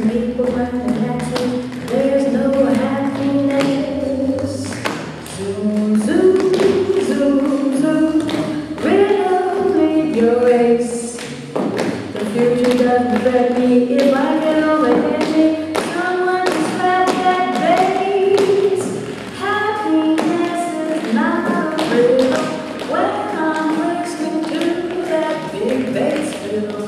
people when they're acting, there's no happiness. Zoom, zoom, zoom, zoom, riddle your race. The future doesn't threaten me if I can only catch me. Someone to slap that bass. Happiness is not a riddle when I'm listening to that big bass fiddle.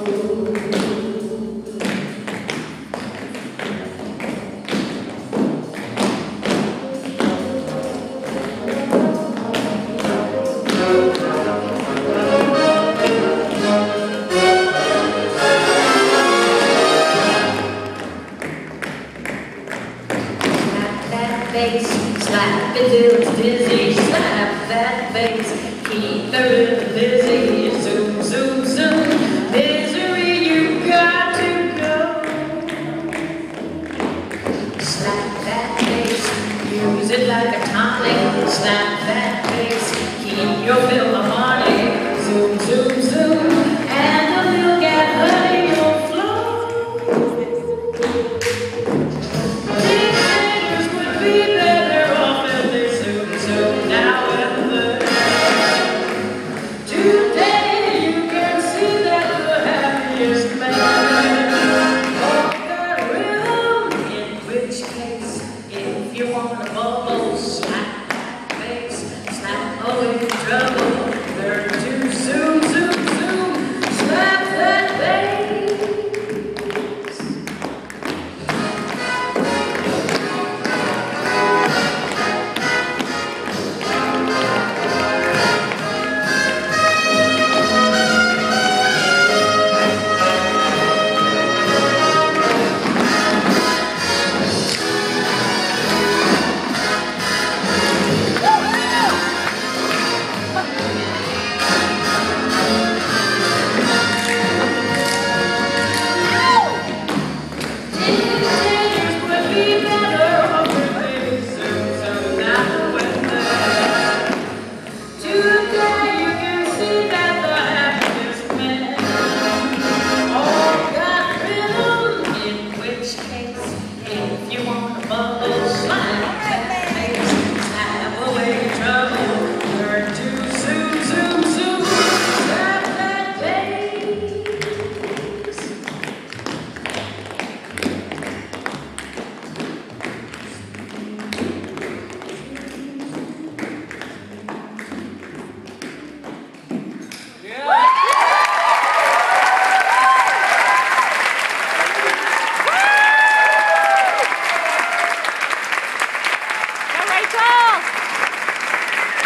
Bass, slap it till it's dizzy, slap that bass, keep the rhythm busy, zoom, zoom, zoom, misery, you got to go. Slap that bass, use it like a tonic, slap that bass, keep your